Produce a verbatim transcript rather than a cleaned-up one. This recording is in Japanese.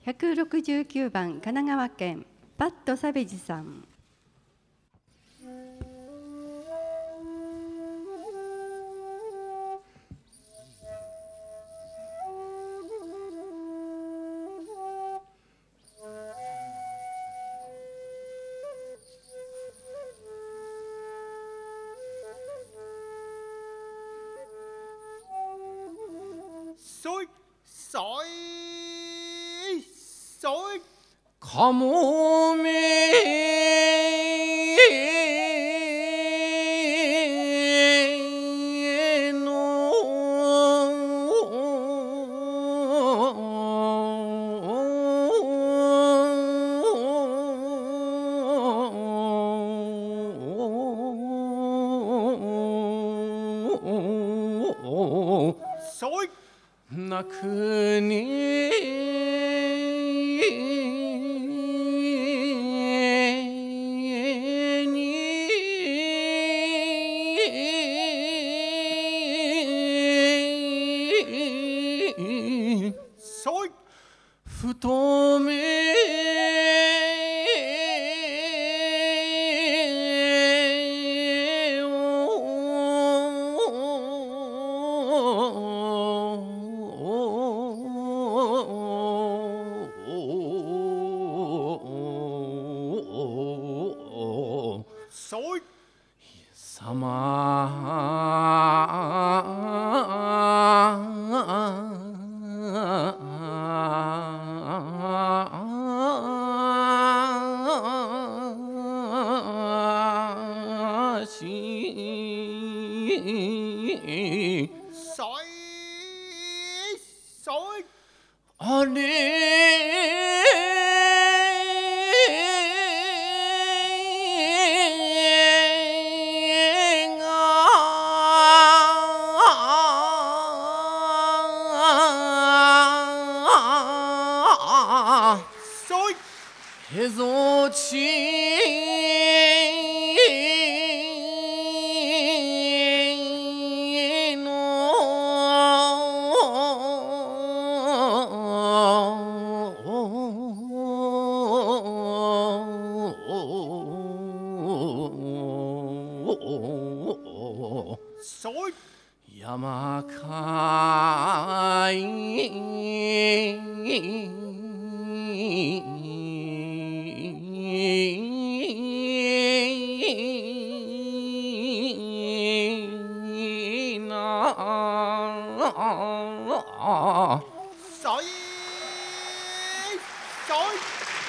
ひゃくろくじゅうきゅうばん神奈川県パットサベジさん。 そいそいそいかもめそい泣くにそい太めそいさましそいそいあれそいへぞちそい山かいなそいそい